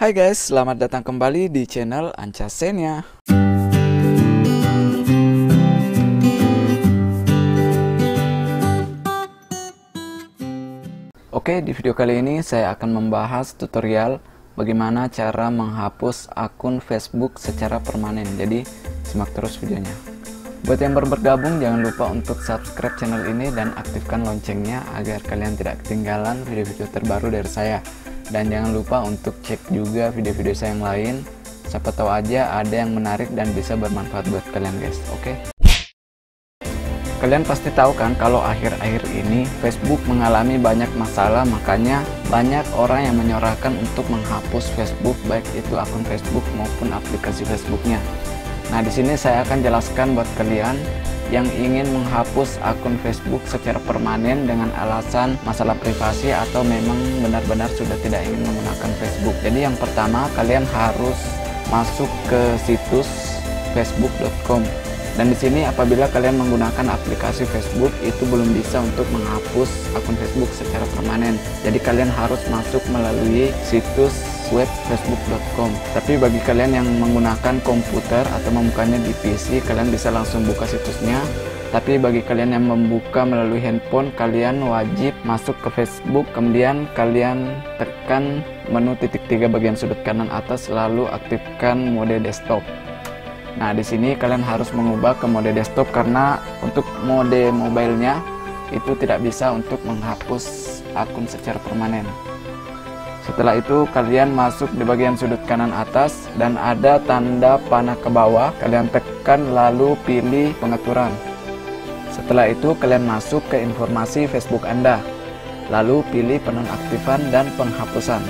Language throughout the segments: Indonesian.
Hai guys, selamat datang kembali di channel Ancasenia. Oke, di video kali ini saya akan membahas tutorial bagaimana cara menghapus akun Facebook secara permanen. Jadi, simak terus videonya. Buat yang baru bergabung, jangan lupa untuk subscribe channel ini dan aktifkan loncengnya agar kalian tidak ketinggalan video-video terbaru dari saya. Dan jangan lupa untuk cek juga video-video saya yang lain. Siapa tahu aja ada yang menarik dan bisa bermanfaat buat kalian guys, oke? Kalian pasti tahu kan kalau akhir-akhir ini Facebook mengalami banyak masalah, makanya banyak orang yang menyorakan untuk menghapus Facebook, baik itu akun Facebook maupun aplikasi Facebooknya. Nah, di sini saya akan jelaskan buat kalian yang ingin menghapus akun Facebook secara permanen dengan alasan masalah privasi atau memang benar-benar sudah tidak ingin menggunakan Facebook. Jadi yang pertama, kalian harus masuk ke situs facebook.com. Dan di sini apabila kalian menggunakan aplikasi Facebook itu belum bisa untuk menghapus akun Facebook secara permanen. Jadi kalian harus masuk melalui situs web facebook.com. Tapi bagi kalian yang menggunakan komputer atau membukanya di PC, kalian bisa langsung buka situsnya. Tapi bagi kalian yang membuka melalui handphone, kalian wajib masuk ke Facebook, kemudian kalian tekan menu titik 3 bagian sudut kanan atas, lalu aktifkan mode desktop. Nah, di sini kalian harus mengubah ke mode desktop karena untuk mode mobilenya itu tidak bisa untuk menghapus akun secara permanen. Setelah itu kalian masuk di bagian sudut kanan atas dan ada tanda panah ke bawah, kalian tekan lalu pilih pengaturan. Setelah itu kalian masuk ke informasi Facebook Anda, lalu pilih penonaktifan dan penghapusan.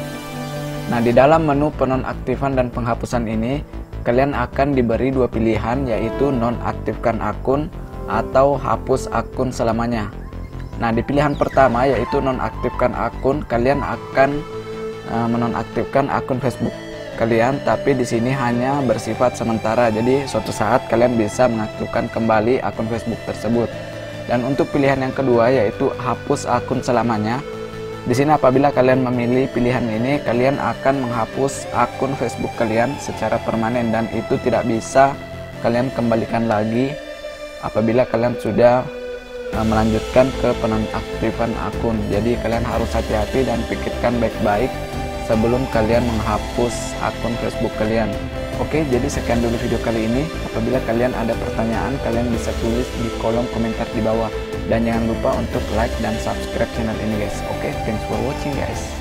Nah, di dalam menu penonaktifan dan penghapusan ini kalian akan diberi dua pilihan, yaitu nonaktifkan akun atau hapus akun selamanya. Nah, di pilihan pertama yaitu nonaktifkan akun, kalian akan menonaktifkan akun Facebook kalian, tapi di sini hanya bersifat sementara. Jadi suatu saat kalian bisa mengaktifkan kembali akun Facebook tersebut. Dan untuk pilihan yang kedua yaitu hapus akun selamanya. Di sini apabila kalian memilih pilihan ini, kalian akan menghapus akun Facebook kalian secara permanen dan itu tidak bisa kalian kembalikan lagi apabila kalian sudah melanjutkan ke penonaktifan akun. Jadi kalian harus hati-hati dan pikirkan baik-baik sebelum kalian menghapus akun Facebook kalian. Oke, jadi sekian dulu video kali ini. Apabila kalian ada pertanyaan, kalian bisa tulis di kolom komentar di bawah. Dan jangan lupa untuk like dan subscribe channel ini guys. Oke, thanks for watching guys.